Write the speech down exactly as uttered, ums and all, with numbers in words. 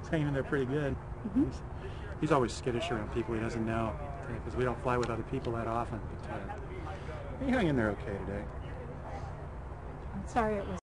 He's hanging in there pretty good. Mm-hmm. he's, he's always skittish around people he doesn't know, because we don't fly with other people that often. But uh, he hung in there okay today. I'm sorry it was